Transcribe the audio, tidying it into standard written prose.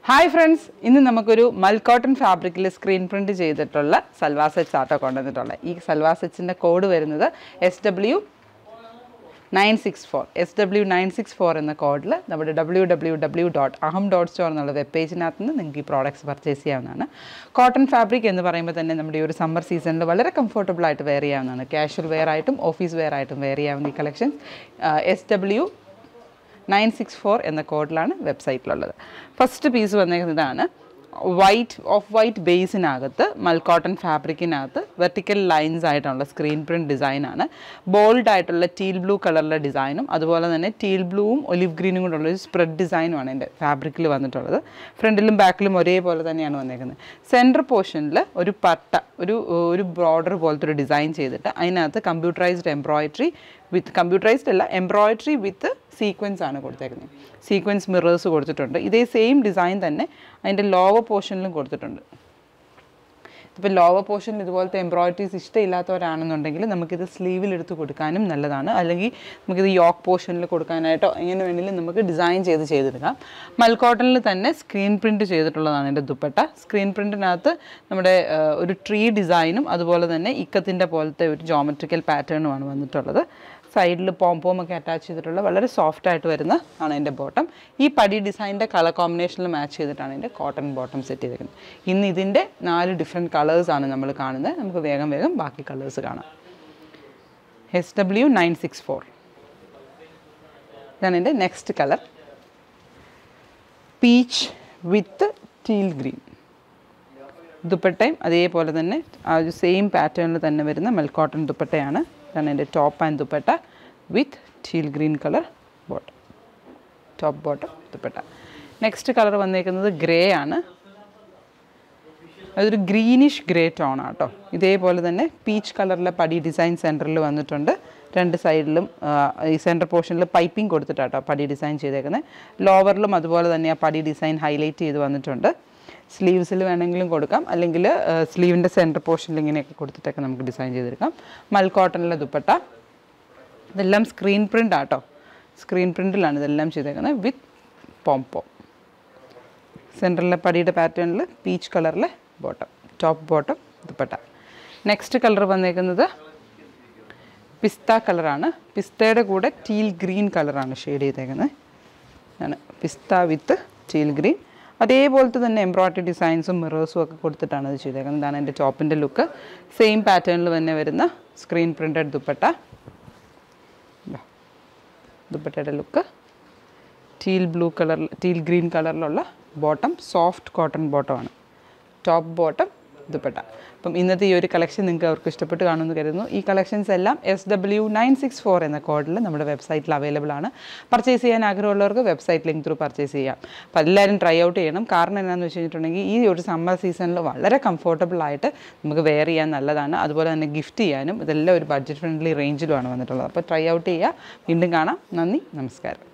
Hi friends, ഇന്ന് നമുക്കൊരു മൽ കോട്ടൺ ഫാബ്രിക്കിൽ സ്ക്രീൻ പ്രിന്റ് ചെയ്തിട്ടുള്ള സൽവാർ സെറ്റ്സ് ആട്ടോ കൊണ്ടുവന്നിട്ടുള്ളത്. ഈ സൽവാർ സെറ്റ്സിന്റെ കോഡ് വരുന്നത് SW964 എന്ന കോഡിൽ നമ്മുടെ www.aham.store എന്നുള്ള വെബ് പേജിനകത്ത് നിന്ന് നിങ്ങൾക്ക് ഈ പ്രോഡക്റ്റ്സ് പർച്ചേസ് ചെയ്യാവുന്നതാണ്. കോട്ടൺ ഫാബ്രിക് എന്ന് പറയുമ്പോൾ തന്നെ നമ്മുടെ ഈ ഒരു സമ്മർ സീസണിൽ വളരെ കംഫർട്ടബിൾ ആയിട്ട് വെയർ ചെയ്യാവുന്നതാണ്. കാഷ്വൽ വെയർ ആയിട്ടും ഓഫീസ് വെയർ ആയിട്ടും വെയർ ചെയ്യാവുന്ന ഈ കളക്ഷൻസ് SW964 എന്ന കോഡിലാണ് വെബ്സൈറ്റിലുള്ളത്. ഫസ്റ്റ് പീസ് വന്നേക്കുന്നതാണ് ഓഫ് വൈറ്റ് ബേസിനകത്ത് മൽ കോട്ടൺ ഫാബ്രിക്കിനകത്ത് വെർട്ടിക്കൽ ലൈൻസ് ആയിട്ടുള്ള സ്ക്രീൻ പ്രിൻറ്റ് ഡിസൈനാണ്. ബോൾഡ് ആയിട്ടുള്ള ടീൽ ബ്ലൂ കളറിലെ ഡിസൈനും അതുപോലെ തന്നെ ടീൽ ബ്ലൂവും ഒലിവ് ഗ്രീനും കൂടെ ഉള്ളൊരു സ്പ്രെഡ് ഡിസൈനുമാണ് എൻ്റെ ഫാബ്രിക്കിൽ വന്നിട്ടുള്ളത്. ഫ്രണ്ടിലും ബാക്കിലും ഒരേപോലെ തന്നെയാണ് വന്നേക്കുന്നത്. സെൻറ്റർ പോർഷനിൽ ഒരു പട്ട ഒരു ബോർഡർ പോലത്തെ ഒരു ഡിസൈൻ ചെയ്തിട്ട് അതിനകത്ത് എംബ്രോയിഡറി വിത്ത് സീക്വൻസ് ആണ് കൊടുത്തേക്കുന്നത്. സീക്വൻസ് മിറേഴ്സ് കൊടുത്തിട്ടുണ്ട്. ഇതേ സെയിം ഡിസൈൻ തന്നെ അതിൻ്റെ ലോവർ പോർഷനിലും കൊടുത്തിട്ടുണ്ട്. ഇപ്പോൾ ലോവർ പോർഷനിൽ ഇതുപോലത്തെ എംബ്രോയിഡറീസ് ഇഷ്ടമില്ലാത്തവരാണെന്നുണ്ടെങ്കിൽ നമുക്കിത് സ്ലീവിലെടുത്ത് കൊടുക്കാനും നല്ലതാണ്. അല്ലെങ്കിൽ നമുക്കിത് യോക്ക് പോർഷനിൽ കൊടുക്കാനായിട്ടോ എങ്ങനെ വേണമെങ്കിലും നമുക്ക് ഡിസൈൻ ചെയ്തെടുക്കാം. മൽ കോട്ടണിൽ തന്നെ സ്ക്രീൻ പ്രിൻറ്റ് ചെയ്തിട്ടുള്ളതാണ് എൻ്റെ ദുപ്പട്ട. സ്ക്രീൻ പ്രിൻറ്റിനകത്ത് നമ്മുടെ ഒരു ട്രീ ഡിസൈനും അതുപോലെ തന്നെ ഇക്കത്തിൻ്റെ പോലത്തെ ഒരു ജോമെട്രിക്കൽ പാറ്റേണുമാണ് വന്നിട്ടുള്ളത്. സൈഡിൽ പോംപോമൊക്കെ അറ്റാച്ച് ചെയ്തിട്ടുള്ള വളരെ സോഫ്റ്റ് ആയിട്ട് വരുന്ന ആണ് എൻ്റെ ബോട്ടം. ഈ പടി ഡിസൈനിൻ്റെ കളർ കോമ്പിനേഷനിൽ മാച്ച് ചെയ്തിട്ടാണ് എൻ്റെ കോട്ടൺ ബോട്ടം സെറ്റ് ചെയ്തിരിക്കുന്നത്. ഇന്ന് ഇതിൻ്റെ 4 ഡിഫറെൻറ്റ് കളേഴ്സാണ് നമ്മൾ കാണുന്നത്. നമുക്ക് വേഗം ബാക്കി കളേഴ്സ് കാണാം. SW964 ഇതാണ് എൻ്റെ next colour. Peach with teal green ദുപ്പട്ടയും അതേപോലെ തന്നെ ആ ഒരു സെയിം പാറ്റേണിൽ തന്നെ വരുന്ന മൽ കോട്ടൺ ദുപ്പട്ടയാണ്. ഇതാണ് എൻ്റെ top and dupatta with teal green colour bottom. Top bottom dupatta. Next colour വന്നേക്കുന്നത് ഗ്രേ ആണ്. അതൊരു ഗ്രീനിഷ് ഗ്രേ ടോണാണ് കേട്ടോ. ഇതേപോലെ തന്നെ പീച്ച് കളറിലെ പടി ഡിസൈൻ സെൻറ്ററിൽ വന്നിട്ടുണ്ട്. രണ്ട് സൈഡിലും ഈ സെൻറ്റർ പോർഷനിൽ പൈപ്പിംഗ് കൊടുത്തിട്ടാട്ടോ പടി ഡിസൈൻ ചെയ്തേക്കുന്നത്. ലോവറിലും അതുപോലെ തന്നെ ആ പടി ഡിസൈൻ ഹൈലൈറ്റ് ചെയ്ത് വന്നിട്ടുണ്ട്. സ്ലീവ്സിൽ വേണമെങ്കിലും കൊടുക്കാം, അല്ലെങ്കിൽ സ്ലീവിൻ്റെ സെൻറ്റർ പോർഷനിൽ ഇങ്ങനെയൊക്കെ കൊടുത്തിട്ടൊക്കെ നമുക്ക് ഡിസൈൻ ചെയ്തെടുക്കാം. മൽ കോട്ടണിലെ ദുപ്പട്ട. ഇതെല്ലാം സ്ക്രീൻ പ്രിൻ്റ് ആട്ടോ. സ്ക്രീൻ പ്രിൻറ്റിലാണ് ഇതെല്ലാം ചെയ്തേക്കുന്നത് വിത്ത് പോംപോം. സെൻറ്ററിലെ പടിയുടെ പാറ്റേണിൽ പീച്ച് കളറിലെ bottom, top bottom dupatta. Next colour വന്നേക്കുന്നത് പിസ്ത കളറാണ്. പിസ്തയുടെ കൂടെ ടീൽ ഗ്രീൻ കളറാണ് ഷെയ്ഡ് ചെയ്തേക്കുന്നത്. ആണ് പിസ്ത വിത്ത് ടീൽ ഗ്രീൻ. അതേപോലത്തെ തന്നെ എംബ്രോയിഡറി ഡിസൈൻസും മിറേഴ്സും ഒക്കെ കൊടുത്തിട്ടാണ് അത് ചെയ്തേക്കുന്നത്. ഇതാണ് എൻ്റെ ടോപ്പിൻ്റെ ലുക്ക്. സെയിം പാറ്റേണിൽ തന്നെ വരുന്ന സ്ക്രീൻ പ്രിൻറ്റഡ് ദുപ്പട്ട. ദുപ്പട്ടയുടെ ലുക്ക് ടീൽ ഗ്രീൻ കളറിലുള്ള ബോട്ടം. സോഫ്റ്റ് കോട്ടൺ ബോട്ടമാണ്. Top bottom dupatta. അപ്പം ഇന്നത്തെ ഈ ഒരു കളക്ഷൻ നിങ്ങൾക്ക് അവർക്ക് ഇഷ്ടപ്പെട്ട് കാണുമെന്ന് കരുതുന്നു. ഈ കളക്ഷൻസ് എല്ലാം SW964 എന്ന കോഡിൽ നമ്മുടെ വെബ്സൈറ്റിൽ അവൈലബിൾ ആണ്. പർച്ചേസ് ചെയ്യാൻ ആഗ്രഹമുള്ളവർക്ക് വെബ്സൈറ്റ് ലിങ്ക് ത്രൂ പർച്ചേസ് ചെയ്യാം. അപ്പോൾ എല്ലാവരും ട്രൈ ഔട്ട് ചെയ്യണം. കാരണം എന്താണെന്ന് വെച്ച് കഴിഞ്ഞിട്ടുണ്ടെങ്കിൽ ഈ ഒരു സമ്മർ സീസണിൽ വളരെ കംഫർട്ടബിൾ ആയിട്ട് നമുക്ക് വെയർ ചെയ്യാൻ നല്ലതാണ്. അതുപോലെ തന്നെ ഗിഫ്റ്റ് ചെയ്യാനും ഇതെല്ലാം ഒരു ബഡ്ജറ്റ് ഫ്രണ്ട്ലി റേഞ്ചിലുമാണ് വന്നിട്ടുള്ളത്. അപ്പോൾ ട്രൈ ഔട്ട് ചെയ്യുക. വീണ്ടും കാണാം. നന്ദി, നമസ്കാരം.